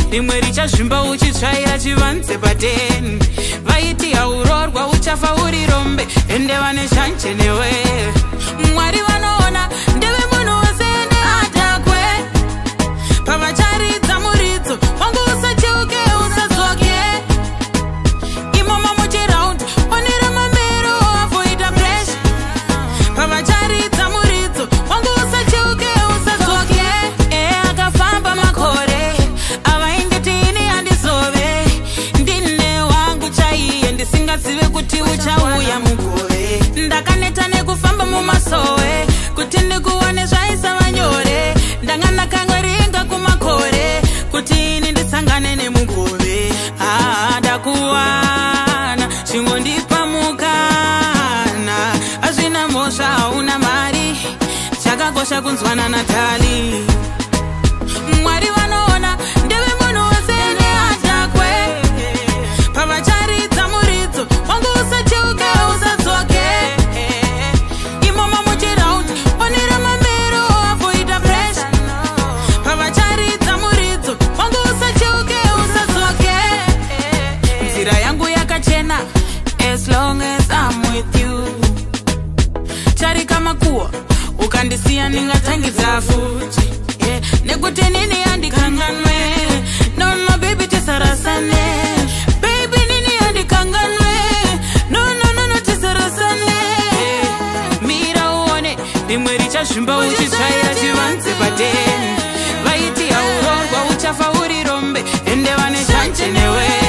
rimwe richazvimba uchitsvaira chivanze pateni. Vaiti haurorwa uchafa uri rombe, ende vane shanje newe. Mwari vanoona ndeve munhu wose neHaadhakwe. Pavacharidza muridzo wangu usacheuke usatsoke. Imomo muchiraundi onera mamero avoida pressure. Pavacharidza muridzo wangu usacheuke usatsoke. Akafamba makore avaindetini handizove. Ndine wangu chaiye ndisingazive kuti uchauya mugove. Ndakaneta nekufamba mumasowe kuti ndikuone zvaisa vanyore. Ndangana kangoringa kumakore kuti ini ndisangane nemugove. Ndakuwana chingondipa mukana. Hazvina mhosva hauna mari, chakakosha kunzwana Natali. Mwari vanoona ndeve munhu wose neHaadhakwe. Pavacharidza muridzo wangu usacheuke usatsoke. Imomo muchiraundi onera mamero avoida pressure. Pavacharidza muridzo wangu usacheuke usatsoke. Nzira yangu yakachena as long as I'm with you. Chari kama kuwa ukandisiya ndingatangidza futi. Nekuti nini handikanganwe. No no baby tisarasane. Baby nini handikanganwe. No no no no tisarasane. Mira uone rimwe richazvimba uchitsvaira chivanze pateni. Vaiti haurorwa uchafa uri rombe, ende vane shanje newe.